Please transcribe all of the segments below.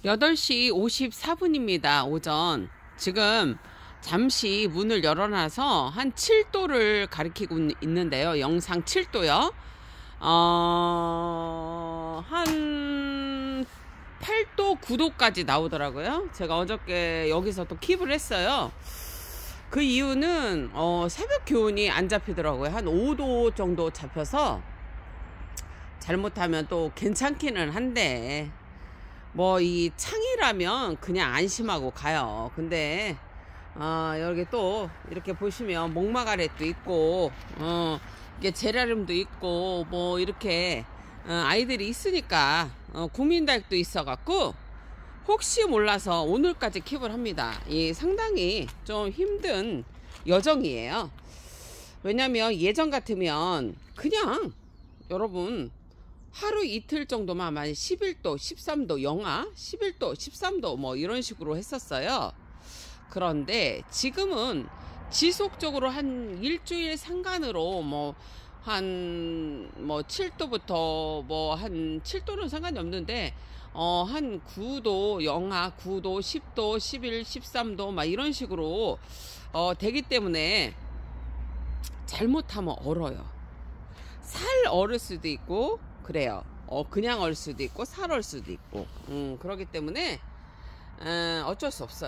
8시 54분입니다. 오전. 지금 잠시 문을 열어놔서 한 7도를 가리키고 있는데요. 영상 7도요. 한 8도, 9도까지 나오더라고요. 제가 어저께 여기서 또 킵을 했어요. 그 이유는 새벽 기온이 안 잡히더라고요. 한 5도 정도 잡혀서 잘못하면 또 괜찮기는 한데 뭐 이 창이라면 그냥 안심하고 가요. 근데 여기 또 이렇게 보시면 목마가렛도 있고 이게 제라늄도 있고 뭐 이렇게 아이들이 있으니까 국민다육도 있어 갖고 혹시 몰라서 오늘까지 킵을 합니다. 이 상당히 좀 힘든 여정이에요. 왜냐면 예전 같으면 그냥 여러분 하루 이틀 정도만 많이 11도, 13도, 영하 11도, 13도 뭐 이런 식으로 했었어요. 그런데 지금은 지속적으로 한 일주일 상간으로 한 7도부터 한 7도는 상관이 없는데 한 9도, 영하 9도, 10도, 11, 13도 막 이런 식으로 되기 때문에 잘못하면 얼어요. 살 얼을 수도 있고 그래요. 그냥 얼 수도 있고 살 얼 수도 있고 그렇기 때문에 어쩔 수 없어요.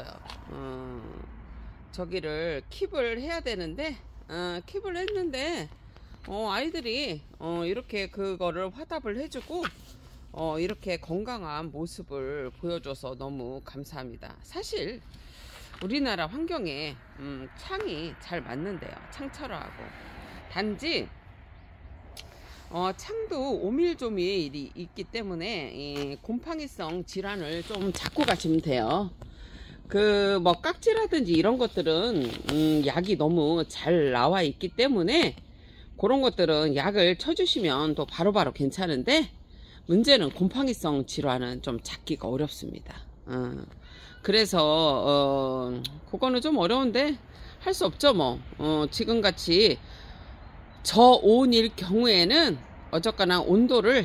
저기를 킵을 해야 되는데 킵을 했는데 아이들이 이렇게 그거를 화답을 해주고 이렇게 건강한 모습을 보여줘서 너무 감사합니다. 사실 우리나라 환경에 창이 잘 맞는데요. 창철화하고 단지 창도 오밀조밀이 있기 때문에 이 곰팡이성 질환을 좀 잡고 가시면 돼요. 그 뭐 깍지라든지 이런 것들은 약이 너무 잘 나와 있기 때문에 그런 것들은 약을 쳐주시면 또 바로바로 괜찮은데 문제는 곰팡이성 질환은 좀 잡기가 어렵습니다. 그래서 그거는 좀 어려운데 할 수 없죠. 뭐 지금같이 저온일 경우에는 어쨌거나 온도를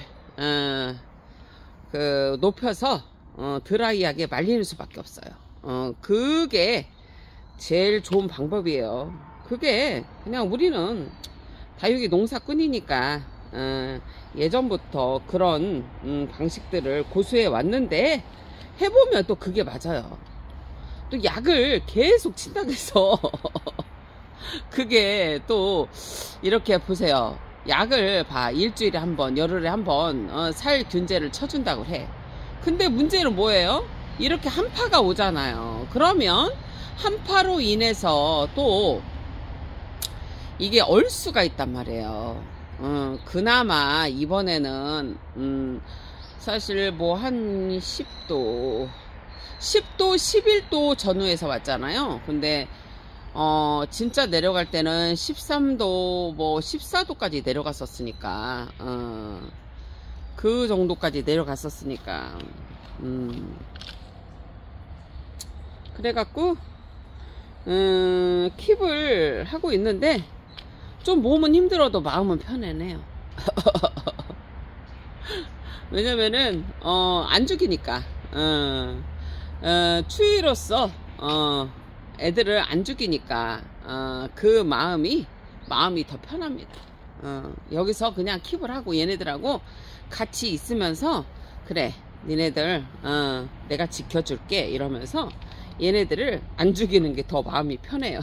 높여서 드라이하게 말리는 수밖에 없어요. 그게 제일 좋은 방법이에요. 그게 그냥 우리는 다육이 농사꾼이니까 예전부터 그런 방식들을 고수해 왔는데 해보면 또 그게 맞아요. 또 약을 계속 친다고 해서 그게 또 이렇게 보세요. 약을 일주일에 한 번, 열흘에 한 번 살균제를 쳐준다고 해. 근데 문제는 뭐예요? 이렇게 한파가 오잖아요. 그러면 한파로 인해서 또 이게 얼 수가 있단 말이에요. 그나마 이번에는 사실 뭐 한 10도 11도 전후에서 왔잖아요. 근데 진짜 내려갈 때는 13도, 14도까지 내려갔었으니까, 그 정도까지 내려갔었으니까, 그래갖고, 킵을 하고 있는데, 좀 몸은 힘들어도 마음은 편해네요. 왜냐면은, 안 죽이니까, 추위로서, 애들을 안 죽이니까 그 마음이 더 편합니다. 여기서 그냥 킵을 하고 얘네들하고 같이 있으면서 그래 니네들 내가 지켜줄게 이러면서 얘네들을 안 죽이는 게 더 마음이 편해요.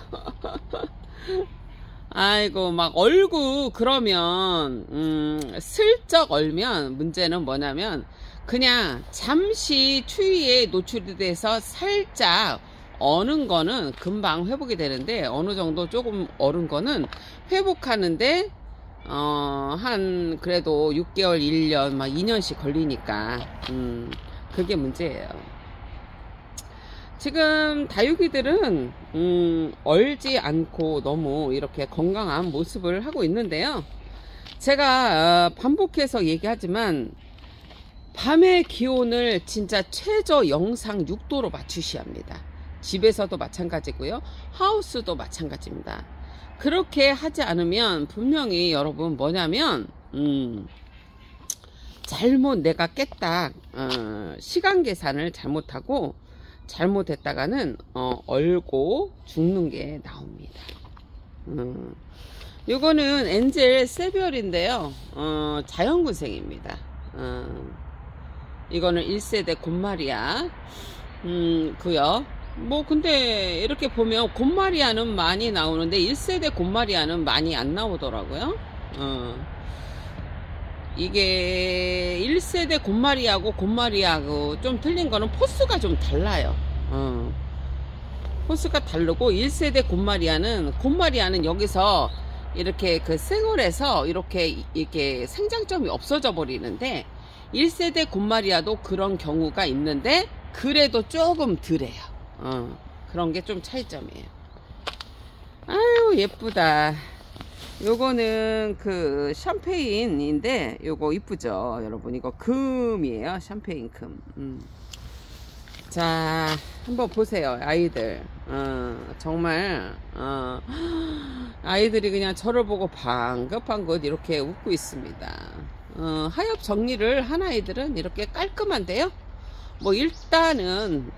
아이고 막 얼고 그러면 슬쩍 얼면 문제는 뭐냐면 그냥 잠시 추위에 노출이 돼서 살짝 어는 거는 금방 회복이 되는데 어느 정도 조금 얼은 거는 회복하는데 한 그래도 6개월 1년 막 2년씩 걸리니까 그게 문제예요. 지금 다육이들은 얼지 않고 너무 이렇게 건강한 모습을 하고 있는데요. 제가 반복해서 얘기하지만 밤의 기온을 진짜 최저 영상 6도로 맞추셔야 합니다. 집에서도 마찬가지고요. 하우스도 마찬가지입니다. 그렇게 하지 않으면 분명히 여러분 뭐냐면 잘못 내가 깼다, 시간 계산을 잘못하고 잘못했다가는 얼고 죽는 게 나옵니다. 요거는 엔젤 세별인데요, 자연군생입니다. 이거는 1세대 곰마리아. 그요. 뭐 근데 이렇게 보면 곰마리아는 많이 나오는데 1세대 곰마리아는 많이 안 나오더라고요. 이게 1세대 곰마리아하고 곰마리아하고 좀 틀린 거는 포스가 좀 달라요. 포스가 다르고 1세대 곰마리아는 여기서 이렇게 그 생얼에서 이렇게 생장점이 없어져 버리는데 1세대 곰마리아도 그런 경우가 있는데 그래도 조금 덜해요. 그런 게 좀 차이점이에요. 아유 예쁘다. 요거는 그 샴페인인데 요거 이쁘죠 여러분. 이거 금이에요. 샴페인 금. 자 한번 보세요 아이들. 정말 아이들이 그냥 저를 보고 방긋방긋 이렇게 웃고 있습니다. 하엽 정리를 한 아이들은 이렇게 깔끔한데요. 뭐 일단은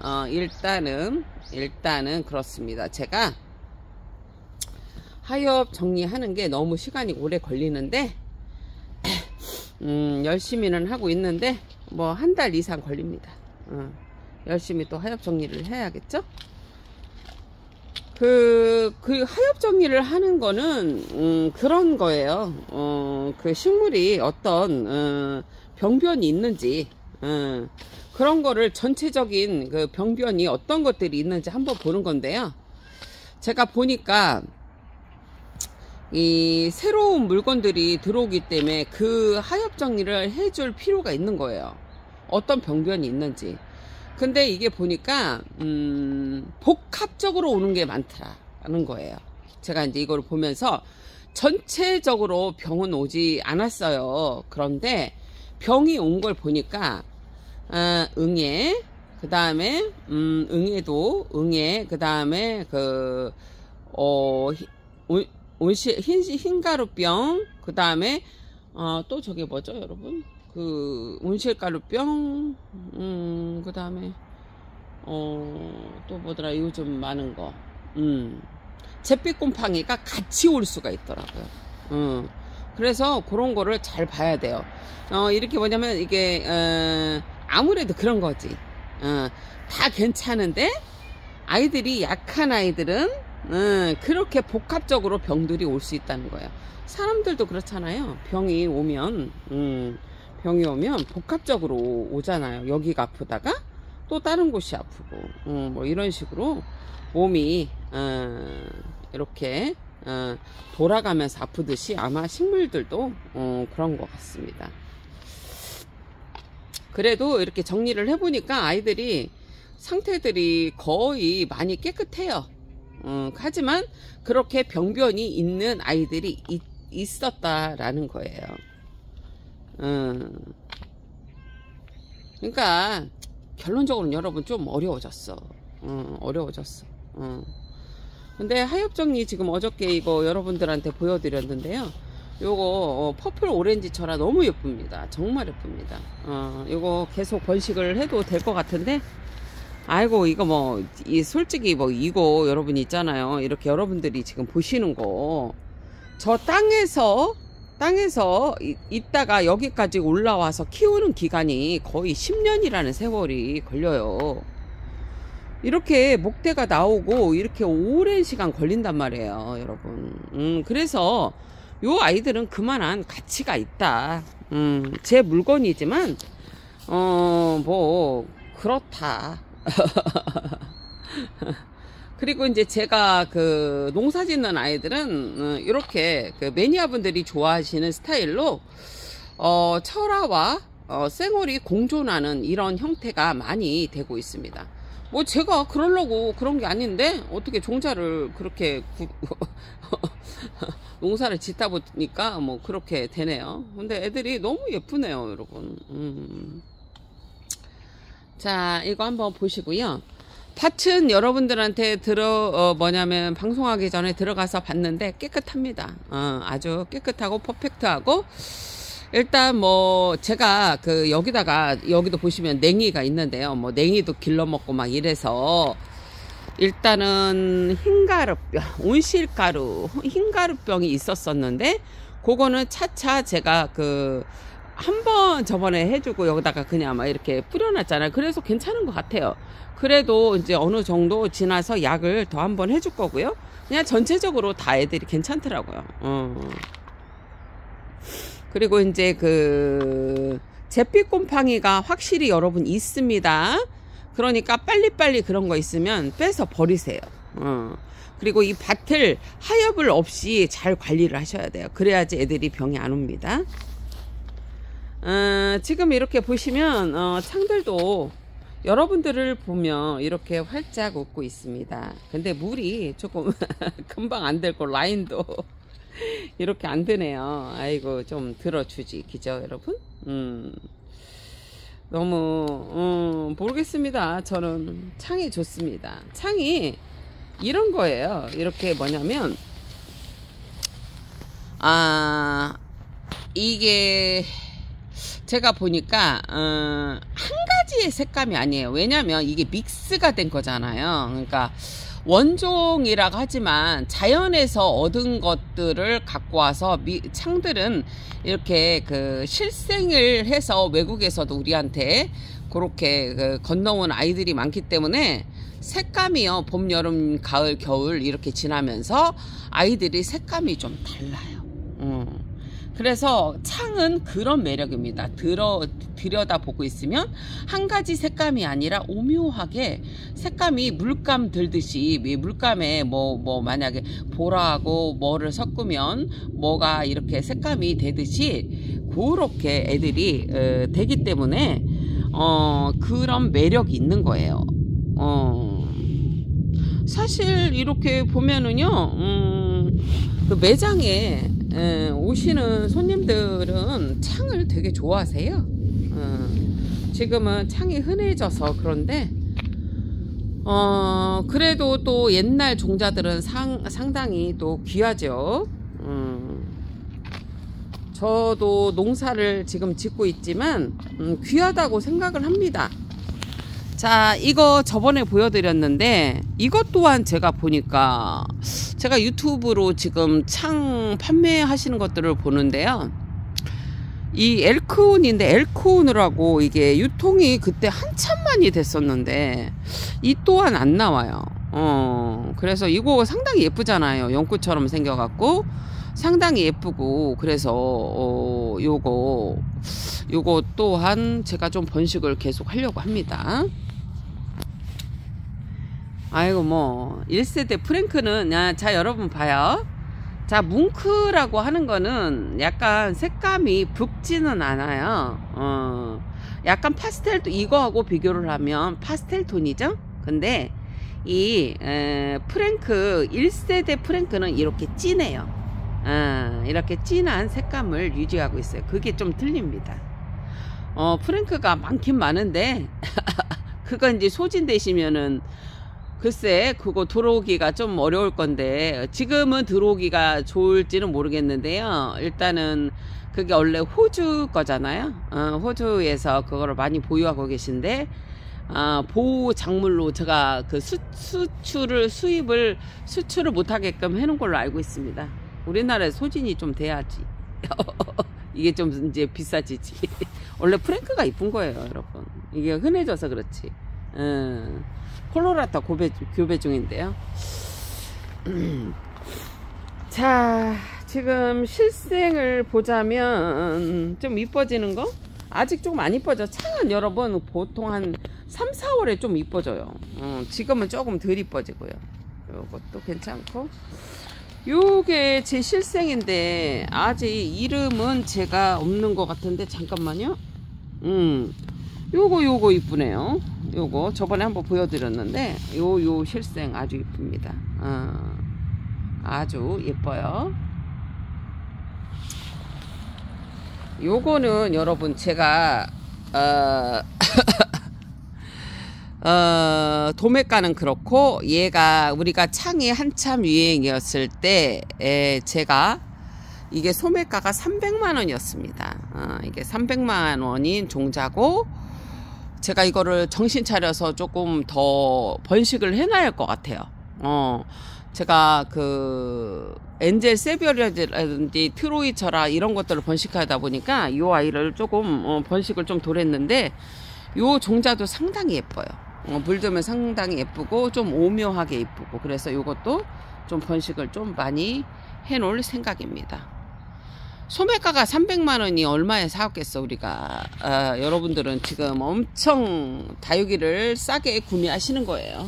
그렇습니다. 제가 하엽 정리하는 게 너무 시간이 오래 걸리는데 열심히는 하고 있는데 뭐 한 달 이상 걸립니다. 열심히 또 하엽 정리를 해야겠죠. 그 하엽 정리를 하는 거는 그런 거예요. 그 식물이 어떤 병변이 있는지 그런 거를 전체적인 그 병변이 어떤 것들이 있는지 한번 보는 건데요. 제가 보니까 이 새로운 물건들이 들어오기 때문에 그 하엽 정리를 해줄 필요가 있는 거예요. 어떤 병변이 있는지. 근데 이게 보니까 복합적으로 오는 게 많다는 거예요. 제가 이제 이걸 보면서 전체적으로 병은 오지 않았어요. 그런데 병이 온 걸 보니까 응애, 그 다음에 응애도 응애, 그 다음에 그 흰가루병, 그 다음에 또 저게 뭐죠 여러분? 그 온실가루병, 그 다음에 또 뭐더라 요즘 많은 거, 잿빛곰팡이가 같이 올 수가 있더라고요. 그래서 그런 거를 잘 봐야 돼요. 이렇게 뭐냐면 이게 아무래도 그런 거지. 다 괜찮은데 아이들이 약한 아이들은 그렇게 복합적으로 병들이 올 수 있다는 거예요. 사람들도 그렇잖아요. 병이 오면 복합적으로 오잖아요. 여기가 아프다가 또 다른 곳이 아프고 뭐 이런 식으로 몸이 이렇게 돌아가면서 아프듯이 아마 식물들도 그런 것 같습니다. 그래도 이렇게 정리를 해보니까 아이들이 상태들이 거의 많이 깨끗해요. 하지만 그렇게 병변이 있는 아이들이 있었다라는 거예요. 그러니까 결론적으로는 여러분 좀 어려워졌어. 어려워졌어. 근데 하엽 정리 지금 어저께 이거 여러분들한테 보여드렸는데요. 요거 퍼플 오렌지 철화 너무 예쁩니다. 정말 예쁩니다. 요거 계속 번식을 해도 될 것 같은데 아이고 이거 뭐 솔직히 뭐 이거 여러분 있잖아요. 이렇게 여러분들이 지금 보시는 거 저 땅에서 있다가 여기까지 올라와서 키우는 기간이 거의 10년이라는 세월이 걸려요. 이렇게 목대가 나오고 이렇게 오랜 시간 걸린단 말이에요 여러분. 그래서 요 아이들은 그만한 가치가 있다. 제 물건이지만 뭐 그렇다. 그리고 이제 제가 그 농사 짓는 아이들은 이렇게 그 매니아분들이 좋아하시는 스타일로 철화와 생얼이 공존하는 이런 형태가 많이 되고 있습니다. 뭐 제가 그러려고 그런 게 아닌데 어떻게 종자를 그렇게 농사를 짓다 보니까 뭐 그렇게 되네요. 근데 애들이 너무 예쁘네요 여러분. 자 이거 한번 보시고요. 밭은 여러분들한테 뭐냐면 방송하기 전에 들어가서 봤는데 깨끗합니다. 아주 깨끗하고 퍼펙트하고 일단 뭐 제가 그 여기다가 여기도 보시면 냉이가 있는데요. 뭐 냉이도 길러 먹고 막 이래서 일단은 흰가루병, 온실가루, 흰가루병이 있었었는데 그거는 차차 제가 그 한번 저번에 해주고 여기다가 그냥 막 이렇게 뿌려놨잖아요. 그래서 괜찮은 것 같아요. 그래도 이제 어느 정도 지나서 약을 더 한번 해줄 거고요. 그냥 전체적으로 다 애들이 괜찮더라고요. 그리고 이제 그 잿빛곰팡이가 확실히 여러분 있습니다. 그러니까 빨리빨리 그런 거 있으면 빼서 버리세요. 그리고 이 밭을 하엽을 없이 잘 관리를 하셔야 돼요. 그래야지 애들이 병이 안 옵니다. 지금 이렇게 보시면 창들도 여러분들을 보면 이렇게 활짝 웃고 있습니다. 근데 물이 조금 금방 안 들고 라인도 이렇게 안 드네요. 아이고 좀 들어주지 그죠 여러분? 너무 모르겠습니다. 저는 창이 좋습니다. 창이 이런 거예요. 이렇게 뭐냐면 이게 제가 보니까 한 가지의 색감이 아니에요. 왜냐면 이게 믹스가 된 거잖아요. 그러니까 원종이라고 하지만 자연에서 얻은 것들을 갖고 와서 창들은 이렇게 그 실생을 해서 외국에서도 우리한테 그렇게 그 건너온 아이들이 많기 때문에 색감이요, 봄, 여름, 가을, 겨울 이렇게 지나면서 아이들이 색감이 좀 달라요. 그래서 창은 그런 매력입니다. 들여다보고 있으면 한 가지 색감이 아니라 오묘하게 색감이 물감 들듯이, 물감에 뭐 만약에 보라하고 뭐를 섞으면 뭐가 이렇게 색감이 되듯이 그렇게 애들이 되기 때문에 그런 매력이 있는 거예요. 사실 이렇게 보면은요, 그 매장에 오시는 손님들은 창을 되게 좋아하세요. 지금은 창이 흔해져서 그런데 그래도 또 옛날 종자들은 상당히 또 귀하죠. 저도 농사를 지금 짓고 있지만 귀하다고 생각을 합니다. 자, 이거 저번에 보여드렸는데 이것 또한 제가 보니까 제가 유튜브로 지금 창 판매하시는 것들을 보는데요, 이 엘크온인데 엘크온이라고 이게 유통이 그때 한참 많이 됐었는데 이 또한 안 나와요. 그래서 이거 상당히 예쁘잖아요. 연꽃처럼 생겨갖고 상당히 예쁘고, 그래서 요거 또한 제가 좀 번식을 계속 하려고 합니다. 아이고 뭐 1세대 프랭크는, 자 여러분 봐요. 자, 뭉크라고 하는 거는 약간 색감이 붉지는 않아요. 약간 파스텔, 이거하고 비교를 하면 파스텔 톤이죠. 근데 이 프랭크 1세대 프랭크는 이렇게 진해요. 이렇게 진한 색감을 유지하고 있어요. 그게 좀 틀립니다. 프랭크가 많긴 많은데 그거 이제 소진되시면은 글쎄 그거 들어오기가 좀 어려울 건데, 지금은 들어오기가 좋을지는 모르겠는데요. 일단은 그게 원래 호주 거잖아요. 호주에서 그거를 많이 보유하고 계신데 보호 작물로 제가 그 수출을 못하게끔 해놓은 걸로 알고 있습니다. 우리나라에 소진이 좀 돼야지 이게 좀 이제 비싸지지. 원래 프랭크가 이쁜 거예요 여러분. 이게 흔해져서 그렇지. 콜로라도 교배 중인데요. 자, 지금 실생을 보자면 좀 이뻐지는 거? 아직 조금 안 이뻐져. 창은 여러분 보통 한 3, 4월에 좀 이뻐져요. 지금은 조금 덜 이뻐지고요. 요것도 괜찮고, 요게 제 실생인데 아직 이름은 제가 없는 것 같은데, 잠깐만요. 요거 이쁘네요. 요거 저번에 한번 보여드렸는데 요 실생 아주 이쁩니다. 아주 예뻐요. 요거는 여러분 제가 도매가는 그렇고, 얘가 우리가 창이 한참 유행이었을 때 제가 이게 소매가가 300만 원이었습니다. 이게 300만 원인 종자고, 제가 이거를 정신 차려서 조금 더 번식을 해놔야 할 것 같아요. 제가 그 엔젤 세비어라든지 트로이처라 이런 것들을 번식하다 보니까 이 아이를 조금 번식을 좀 덜했는데, 요 종자도 상당히 예뻐요. 물들면 상당히 예쁘고 좀 오묘하게 예쁘고, 그래서 요것도 좀 번식을 좀 많이 해놓을 생각입니다. 소매가가 300만 원이 얼마에 사왔겠어 우리가. 여러분들은 지금 엄청 다육이를 싸게 구매하시는 거예요.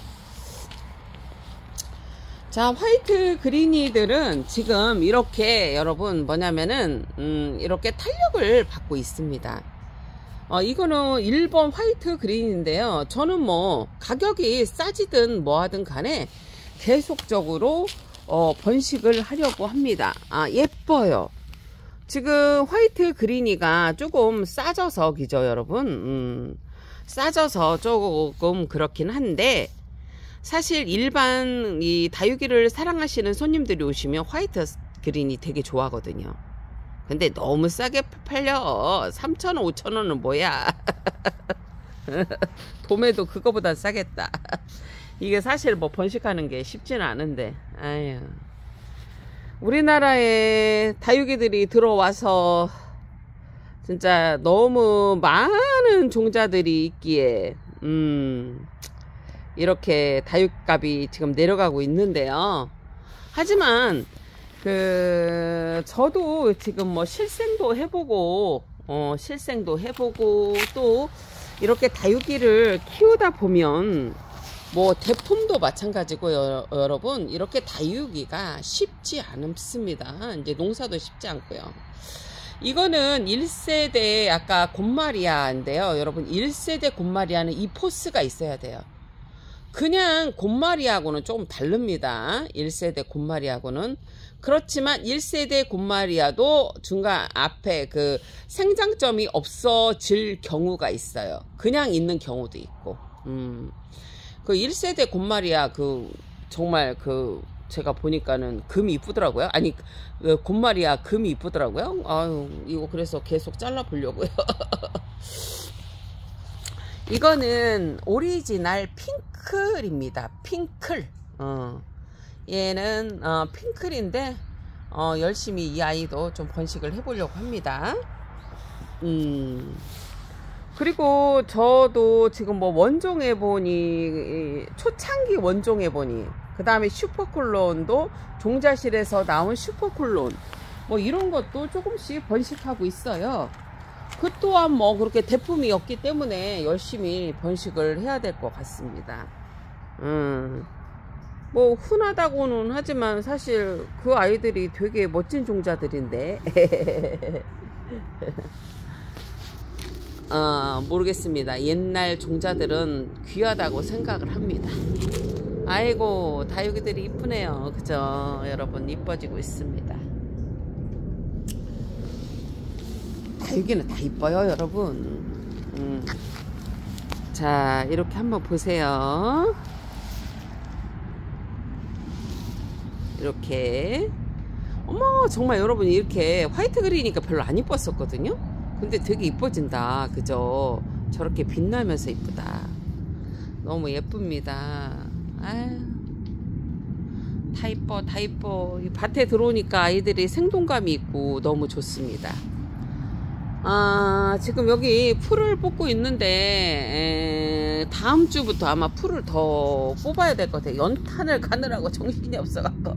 자, 화이트 그린이들은 지금 이렇게 여러분 뭐냐면은 이렇게 탄력을 받고 있습니다. 이거는 1번 화이트 그린인데요. 저는 뭐 가격이 싸지든 뭐하든 간에 계속적으로 번식을 하려고 합니다. 예뻐요. 지금 화이트 그린이가 조금 싸져서 그죠 여러분. 싸져서 조금 그렇긴 한데, 사실 일반 이 다육이를 사랑하시는 손님들이 오시면 화이트 그린이 되게 좋아하거든요. 근데 너무 싸게 팔려. 3,000원 5,000원은 뭐야. 도매도 그거보다 싸겠다. 이게 사실 뭐 번식하는 게 쉽지는 않은데, 아유, 우리나라에 다육이들이 들어와서 진짜 너무 많은 종자들이 있기에 이렇게 다육값이 지금 내려가고 있는데요. 하지만 저도 지금 뭐 실생도 해보고 또 이렇게 다육이를 키우다 보면 뭐 대품도 마찬가지고 여러분, 이렇게 다육이가 쉽지 않습니다. 이제 농사도 쉽지 않고요. 이거는 1세대 아까 곰마리아인데요. 여러분 1세대 곰마리아는 이 포스가 있어야 돼요. 그냥 곰마리아하고는 조금 다릅니다. 1세대 곰마리아하고는. 그렇지만 1세대 곰마리아도 중간 앞에 그 생장점이 없어질 경우가 있어요. 그냥 있는 경우도 있고. 그 1세대 곰마리아 정말 제가 보니까는 금이 이쁘더라고요. 아니, 곰마리아 금이 이쁘더라고요. 아유, 이거 그래서 계속 잘라 보려고요. 이거는 오리지널 핑클입니다. 핑클. 얘는 핑클인데 열심히 이 아이도 좀 번식을 해보려고 합니다. 그리고 저도 지금 뭐 원종 에보니, 초창기 원종 에보니, 그 다음에 슈퍼클론도 종자실에서 나온 슈퍼클론, 뭐 이런 것도 조금씩 번식하고 있어요. 그 또한 뭐 그렇게 대품이 없기 때문에 열심히 번식을 해야 될 것 같습니다. 뭐 흔하다고는 하지만 사실 그 아이들이 되게 멋진 종자들인데 모르겠습니다. 옛날 종자들은 귀하다고 생각을 합니다. 아이고, 다육이들이 이쁘네요. 그죠 여러분? 이뻐지고 있습니다. 다육이는 다 이뻐요 여러분. 자, 이렇게 한번 보세요. 이렇게. 어머, 정말 여러분, 이렇게 화이트 그린이니까 별로 안 이뻤었거든요. 근데 되게 이뻐진다. 그죠? 저렇게 빛나면서 이쁘다. 너무 예쁩니다. 아유, 다 이뻐, 다 이뻐. 이 밭에 들어오니까 아이들이 생동감이 있고 너무 좋습니다. 지금 여기 풀을 뽑고 있는데 다음 주부터 아마 풀을 더 뽑아야 될 것 같아요. 연탄을 가느라고 정신이 없어갖고.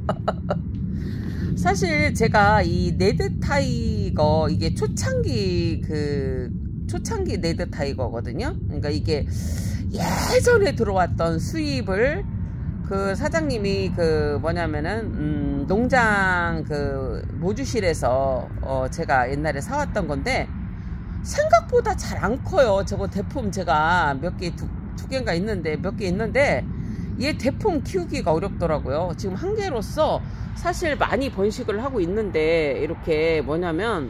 사실 제가 이 네드 타이거, 이게 초창기 네드 타이거거든요. 그러니까 이게 예전에 들어왔던 수입을 그 사장님이 뭐냐면은 농장 모주실에서 제가 옛날에 사왔던 건데, 생각보다 잘 안 커요. 저거 대품 제가 두 개인가 있는데, 몇 개 있는데, 얘 대품 키우기가 어렵더라고요. 지금 한 개로서 사실 많이 번식을 하고 있는데, 이렇게 뭐냐면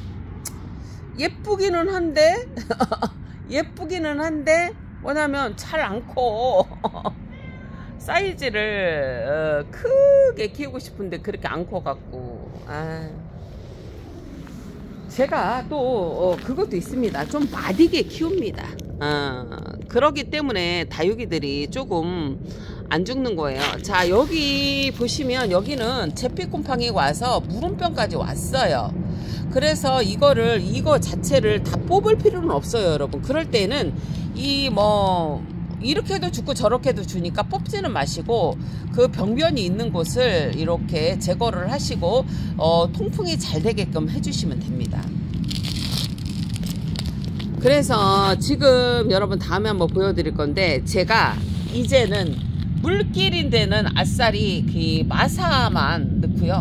예쁘기는 한데 뭐냐면 잘 안 커. 사이즈를 크게 키우고 싶은데 그렇게 안 커갖고 제가 또 그것도 있습니다. 좀 마디게 키웁니다. 그러기 때문에 다육이들이 조금 안 죽는 거예요. 자, 여기 보시면 여기는 제피곰팡이 와서 물음병까지 왔어요. 그래서 이거 자체를 다 뽑을 필요는 없어요, 여러분. 그럴 때는 이렇게도 죽고 저렇게도 주니까 뽑지는 마시고 그 병변이 있는 곳을 이렇게 제거를 하시고 통풍이 잘 되게끔 해주시면 됩니다. 그래서 지금 여러분 다음에 한번 보여드릴 건데, 제가 이제는 물길인 데는 아싸리 그 마사만 넣고요.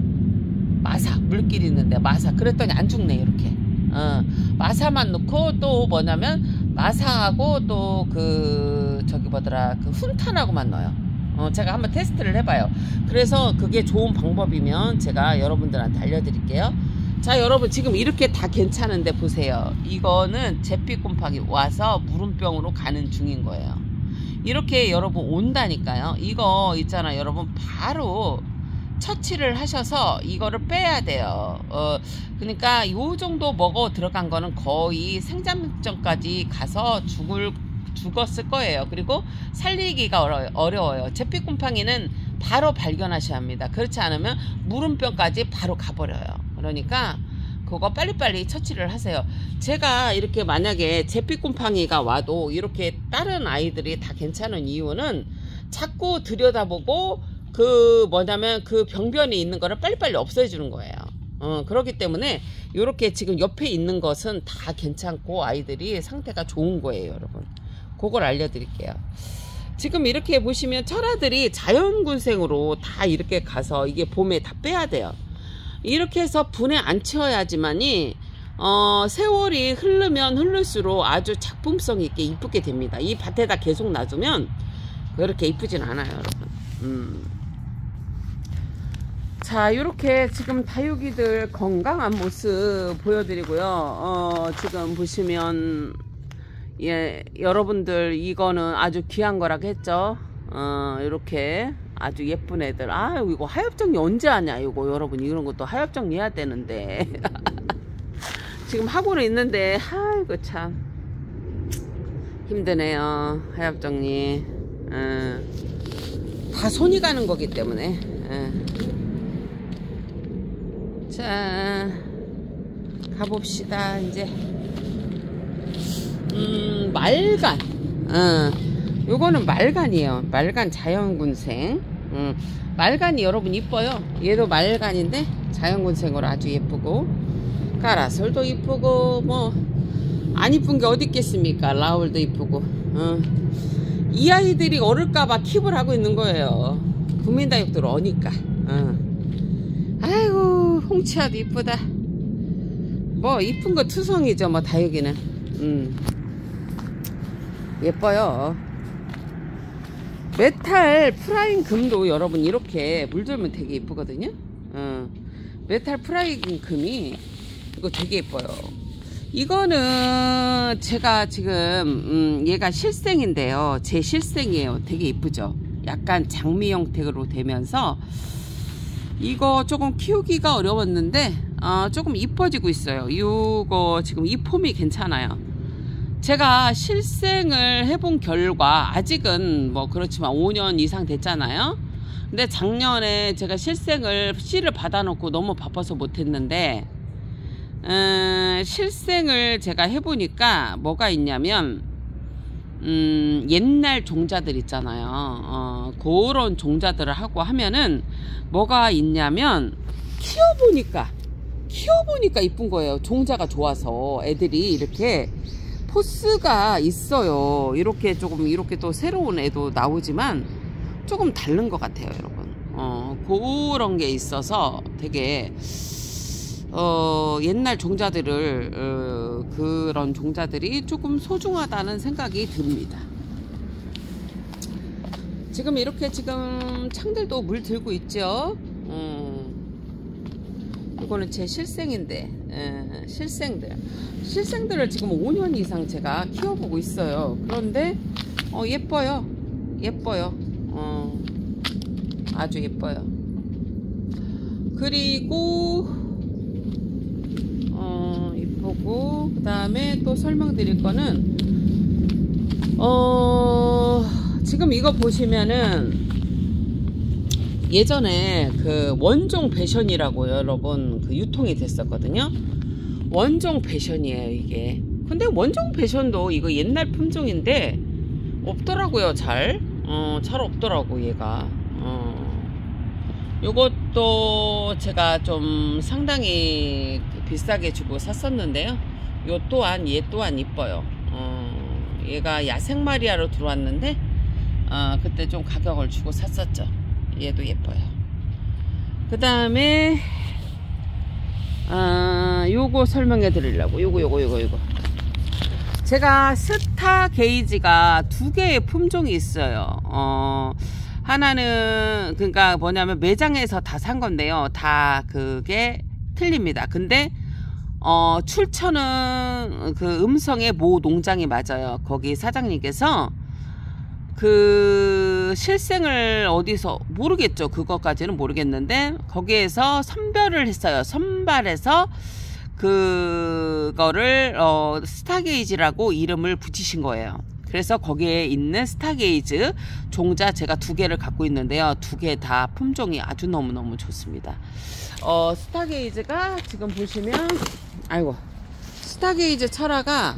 물길 있는데 마사, 그랬더니 안 죽네. 이렇게 마사만 넣고, 또 뭐냐면 마사하고 또 그 훈탄하고만 넣어요. 제가 한번 테스트를 해봐요. 그래서 그게 좋은 방법이면 제가 여러분들한테 알려드릴게요. 자, 여러분 지금 이렇게 다 괜찮은데 보세요. 이거는 제피곰팡이 와서 물음병으로 가는 중인 거예요. 이렇게 여러분 온다니까요. 이거 있잖아 여러분, 바로 처치를 하셔서 이거를 빼야 돼요. 그러니까 요 정도 먹어 들어간 거는 거의 생장점까지 가서 죽었을 거예요. 그리고 살리기가 어려워요. 제피곰팡이는 바로 발견하셔야 합니다. 그렇지 않으면 물음병까지 바로 가버려요. 그러니까 그거 빨리빨리 처치를 하세요. 제가 이렇게 만약에 제피곰팡이가 와도 이렇게 다른 아이들이 다 괜찮은 이유는 자꾸 들여다보고 그 병변이 있는 거를 빨리빨리 없애주는 거예요. 그렇기 때문에 이렇게 지금 옆에 있는 것은 다 괜찮고 아이들이 상태가 좋은 거예요, 여러분. 그걸 알려드릴게요. 지금 이렇게 보시면 철아들이 자연군생으로 다 이렇게 가서 이게 봄에 다 빼야 돼요. 이렇게 해서 분에 안 채워야지만이 세월이 흐르면 흐를수록 아주 작품성 있게 이쁘게 됩니다. 이 밭에다 계속 놔두면 그렇게 이쁘진 않아요, 여러분. 자, 이렇게 지금 다육이들 건강한 모습 보여드리고요. 지금 보시면 여러분들 이거는 아주 귀한 거라고 했죠. 이렇게 아주 예쁜 애들. 이거 하엽정리 언제 하냐, 이거 여러분. 이런 것도 하엽정리 해야 되는데 지금 하고는 있는데 아이고 참 힘드네요, 하엽정리. 다 손이 가는 거기 때문에. 자, 가봅시다. 이제 말간. 요거는 말간이에요. 말간 자연군생. 말간이 여러분 이뻐요. 얘도 말간인데 자연군생으로 아주 예쁘고, 까라솔도 이쁘고, 뭐 안 이쁜 게 어디 있겠습니까. 라울도 이쁘고. 이 아이들이 어릴까봐 킵을 하고 있는 거예요. 국민다육들 어니까. 아이고, 홍치아도 이쁘다. 뭐 이쁜 거 투성이죠, 뭐 다육이는. 예뻐요. 메탈 프라잉 금도 여러분 이렇게 물들면 되게 예쁘거든요. 메탈 프라잉 금이 이거 되게 예뻐요. 이거는 제가 지금 얘가 실생인데요, 제 실생이에요. 되게 예쁘죠. 약간 장미 형태로 되면서 이거 조금 키우기가 어려웠는데 조금 이뻐지고 있어요. 이거 지금 이 폼이 괜찮아요. 제가 실생을 해본 결과, 아직은 뭐 그렇지만 5년 이상 됐잖아요. 근데 작년에 제가 실생을 씨를 받아놓고 너무 바빠서 못했는데, 실생을 제가 해보니까 뭐가 있냐면, 옛날 종자들 있잖아요. 그런 종자들을 하고 하면은 뭐가 있냐면, 키워보니까 이쁜 거예요. 종자가 좋아서 애들이 이렇게 포스가 있어요. 이렇게 조금 이렇게 또 새로운 애도 나오지만 조금 다른 것 같아요, 여러분. 그런 게 있어서 되게 옛날 종자들을 그런 종자들이 조금 소중하다는 생각이 듭니다. 지금 이렇게 지금 창들도 물 들고 있죠. 이거는 제 실생인데, 실생들을 지금 5년 이상 제가 키워보고 있어요. 그런데 예뻐요. 아주 예뻐요. 그리고 이쁘고, 그 다음에 또 설명드릴 거는 지금 이거 보시면은 예전에 그 원종 배션이라고 여러분 그 유통이 됐었거든요. 원종 배션이에요 이게. 근데 원종 배션도 이거 옛날 품종인데 없더라고요. 잘 없더라고 얘가. 요것도 제가 좀 상당히 비싸게 주고 샀었는데요. 얘 또한 이뻐요. 얘가 야생마리아로 들어왔는데 그때 좀 가격을 주고 샀었죠. 얘도 예뻐요. 그 다음에 요거 설명해 드리려고 요거 제가 스타 게이지가 두 개의 품종이 있어요. 하나는 그러니까 뭐냐면 매장에서 다 산 건데요. 다 그게 틀립니다. 근데 출처는 그 음성의 모 농장이 맞아요. 거기 사장님께서 그 실생을 어디서 모르겠죠. 그것까지는 모르겠는데 거기에서 선별을 했어요. 선발해서 그거를 스타게이지라고 이름을 붙이신 거예요. 그래서 거기에 있는 스타게이즈 종자 제가 두 개를 갖고 있는데요. 두 개 다 품종이 아주 너무너무 좋습니다. 스타게이즈가 지금 보시면 스타게이즈 철화가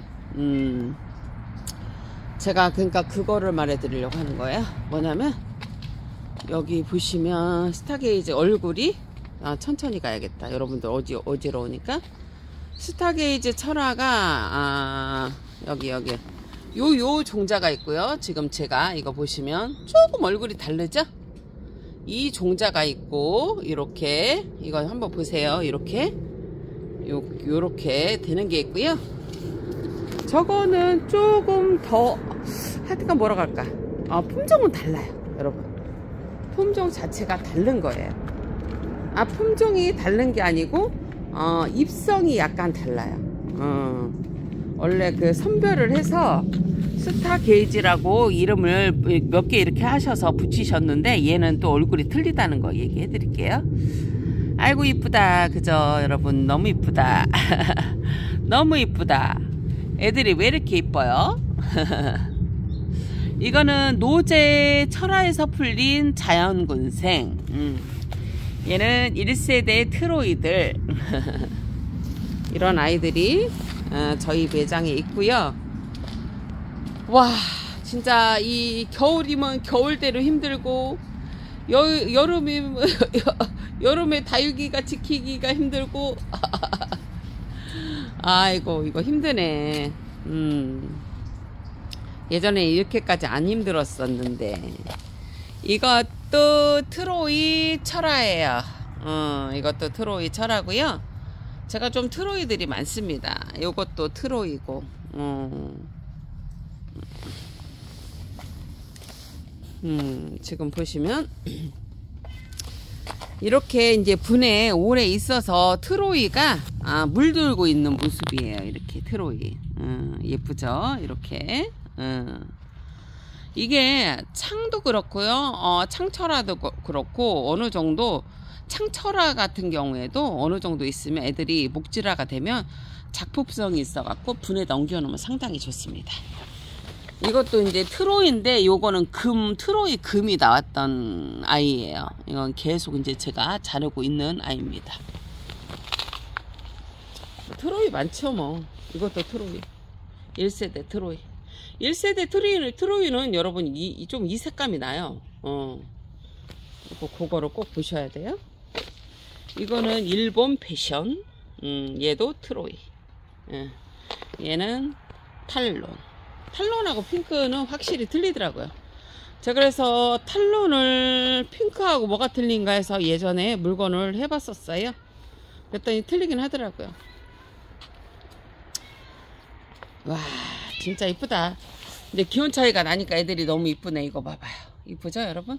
제가 그러니까 그거를 말해 드리려고 하는 거예요. 뭐냐면 여기 보시면 스타게이즈 얼굴이 천천히 가야겠다. 여러분들 어지러우니까 스타게이즈 철화가 여기 요 종자가 있고요. 지금 제가 이거 보시면 조금 얼굴이 다르죠? 이 종자가 있고 이렇게 이거 한번 보세요. 이렇게 요렇게 되는 게 있고요. 저거는 조금 더 하여튼간 뭐라 할까 품종은 달라요. 여러분 품종 자체가 다른 거예요. 품종이 다른 게 아니고 입성이 약간 달라요. 원래 그 선별을 해서 스타 게이지라고 이름을 몇 개 이렇게 하셔서 붙이셨는데 얘는 또 얼굴이 틀리다는 거 얘기해 드릴게요. 아이고 이쁘다. 그죠 여러분 너무 이쁘다. 너무 이쁘다. 애들이 왜 이렇게 이뻐요? 이거는 노제 철화에서 풀린 자연군생. 얘는 1세대 트로이들. 이런 아이들이 저희 매장에 있고요. 와 진짜 이 겨울이면 겨울대로 힘들고 여름에 다육이가 지키기가 힘들고 아이고 이거 힘드네. 예전에 이렇게까지 안 힘들었었는데. 이것도 트로이 철화예요. 이것도 트로이 철화고요. 제가 좀 트로이들이 많습니다. 이것도 트로이고 지금 보시면 이렇게 이제 분에 오래 있어서 트로이가 물들고 있는 모습이에요. 이렇게 트로이 예쁘죠? 이렇게 이게 창도 그렇고요. 창철화도 그렇고 어느 정도 창철화 같은 경우에도 어느 정도 있으면 애들이 목질화가 되면 작품성이 있어 갖고 분에 넘겨 놓으면 상당히 좋습니다. 이것도 이제 트로이인데 요거는 트로이 금이 나왔던 아이예요. 이건 계속 이제 제가 자르고 있는 아이입니다. 트로이 많죠 뭐. 이것도 트로이 1세대 트로이. 1세대 트로이는 여러분 좀 이 색감이 나요. 그거를 꼭 보셔야 돼요. 이거는 일본 패션. 얘도 트로이. 얘는 탈론하고 핑크는 확실히 틀리더라고요. 제가 그래서 탈론을 핑크하고 뭐가 틀린가 해서 예전에 물건을 해봤었어요. 그랬더니 틀리긴 하더라고요. 와 진짜 이쁘다. 근데 기온 차이가 나니까 애들이 너무 이쁘네. 이거 봐봐요. 이쁘죠 여러분?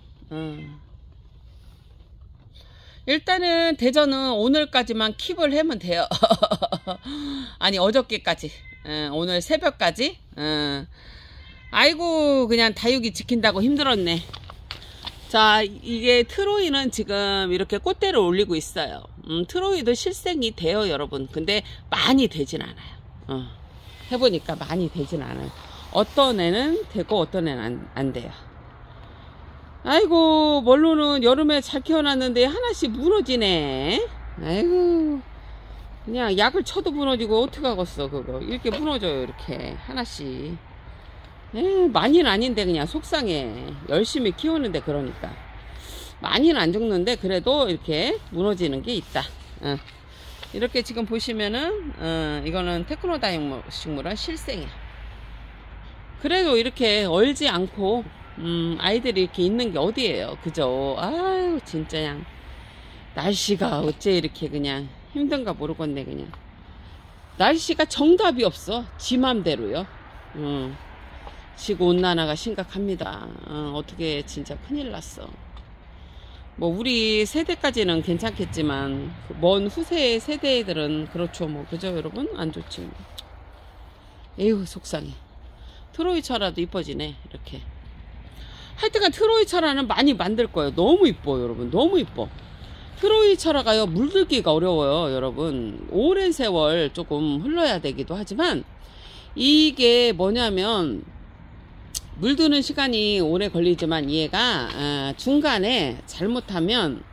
일단은 대전은 오늘까지만 킵을 하면 돼요. 아니 어저께까지. 오늘 새벽까지. 아이고 그냥 다육이 지킨다고 힘들었네. 자, 이게 트로이는 지금 이렇게 꽃대를 올리고 있어요. 트로이도 실생이 돼요, 여러분. 근데 많이 되진 않아요. 해보니까 많이 되진 않아요. 어떤 애는 되고 어떤 애는 안 돼요. 아이고, 멀로는 여름에 잘 키워놨는데 하나씩 무너지네. 아이고, 그냥 약을 쳐도 무너지고 어떡하겠어 그거. 이렇게 무너져요, 이렇게 하나씩. 많이는 아닌데 그냥 속상해. 열심히 키우는데. 그러니까 많이는 안 죽는데 그래도 이렇게 무너지는 게 있다. 이렇게 지금 보시면은 이거는 테크노다임 식물은 실생이야. 그래도 이렇게 얼지 않고 아이들이 이렇게 있는 게 어디예요, 그죠? 아유, 진짜 그냥 날씨가 어째 이렇게 그냥 힘든가 모르겠네. 그냥 날씨가 정답이 없어. 지 맘대로요. 지구온난화가 심각합니다. 어떻게 진짜 큰일 났어. 뭐 우리 세대까지는 괜찮겠지만 먼 후세 세대들은 그렇죠 뭐. 그죠 여러분? 안 좋지 뭐. 에휴, 속상해. 트로이 철화도 이뻐지네 이렇게. 하여튼간 트로이 철화는 많이 만들 거예요. 너무 이뻐 여러분. 너무 이뻐. 트로이 철화가요, 물들기가 어려워요 여러분. 오랜 세월 조금 흘러야 되기도 하지만 이게 뭐냐면 물드는 시간이 오래 걸리지만 얘가 중간에 잘못하면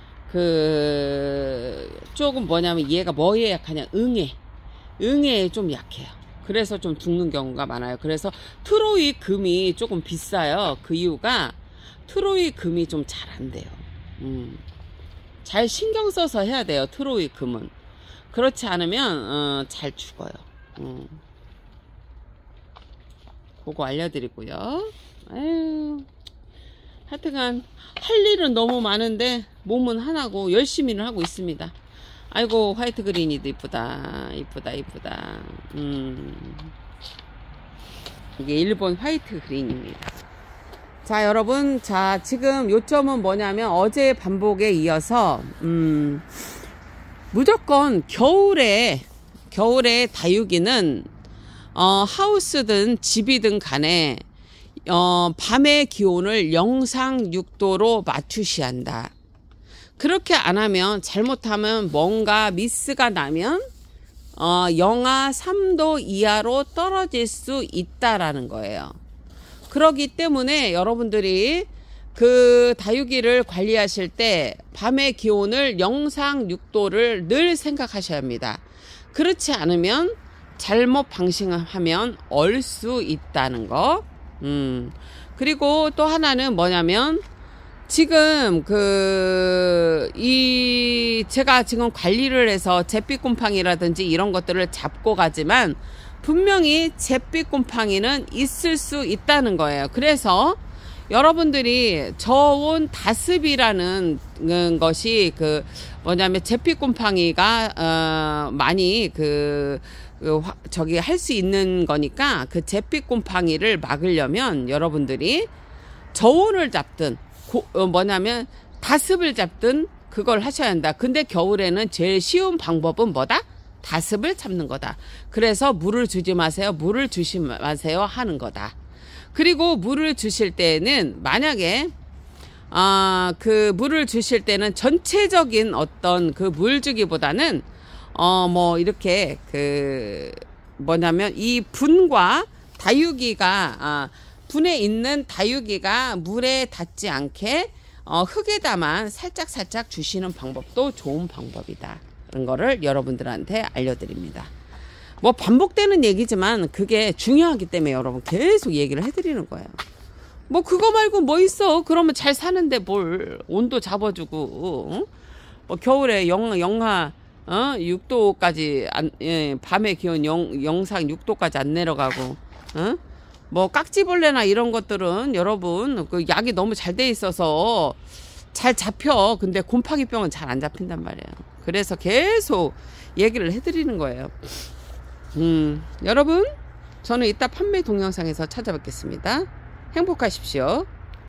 조금 뭐냐면 얘가 뭐에 약하냐, 응애에 좀 약해요. 그래서 좀 죽는 경우가 많아요. 그래서 트로이 금이 조금 비싸요. 그 이유가 트로이 금이 좀 잘 안 돼요. 잘 신경 써서 해야 돼요, 트로이 금은. 그렇지 않으면 잘 죽어요. 그거 알려드리고요. 아유, 하여튼간 할 일은 너무 많은데 몸은 하나고 열심히는 하고 있습니다. 아이고, 화이트 그린이도 이쁘다. 이쁘다. 이게 일본 화이트 그린입니다. 자, 여러분, 자, 지금 요점은 뭐냐면 어제 반복에 이어서 무조건 겨울에 다육이는 하우스든 집이든 간에 밤의 기온을 영상 6도로 맞추셔야 한다. 그렇게 안 하면, 잘못하면 뭔가 미스가 나면 영하 3도 이하로 떨어질 수 있다라는 거예요. 그렇기 때문에 여러분들이 그 다육이를 관리하실 때 밤의 기온을 영상 6도를 늘 생각하셔야 합니다. 그렇지 않으면 잘못 방심하면 얼 수 있다는 거. 그리고 또 하나는 뭐냐면, 지금 제가 지금 관리를 해서 잿빛곰팡이라든지 이런 것들을 잡고 가지만 분명히 잿빛곰팡이는 있을 수 있다는 거예요. 그래서 여러분들이 저온 다습이라는 것이 뭐냐면 잿빛곰팡이가 많이 할 수 있는 거니까, 그 잿빛곰팡이를 막으려면 여러분들이 저온을 잡든 뭐냐면 다습을 잡든 그걸 하셔야 한다. 근데 겨울에는 제일 쉬운 방법은 뭐다? 다습을 잡는 거다. 그래서 물을 주지 마세요, 물을 주지 마세요 하는 거다. 그리고 물을 주실 때는 만약에 물을 주실 때는 전체적인 어떤 물 주기보다는 뭐 이렇게 뭐냐면 이 분과 다육이가 분에 있는 다육이가 물에 닿지 않게 흙에다만 살짝 주시는 방법도 좋은 방법이다. 그런 거를 여러분들한테 알려드립니다. 뭐 반복되는 얘기지만 그게 중요하기 때문에 여러분 계속 얘기를 해드리는 거예요. 뭐 그거 말고 뭐 있어. 그러면 잘 사는데 뭘 온도 잡아주고, 뭐 겨울에 영하 6도까지 밤의 기온 영상 6도까지 안 내려가고, 뭐 깍지벌레나 이런 것들은 여러분 그 약이 너무 잘 돼 있어서 잘 잡혀. 근데 곰팡이병은 잘 안 잡힌단 말이에요. 그래서 계속 얘기를 해드리는 거예요. 여러분, 저는 이따 판매 동영상에서 찾아뵙겠습니다. 행복하십시오.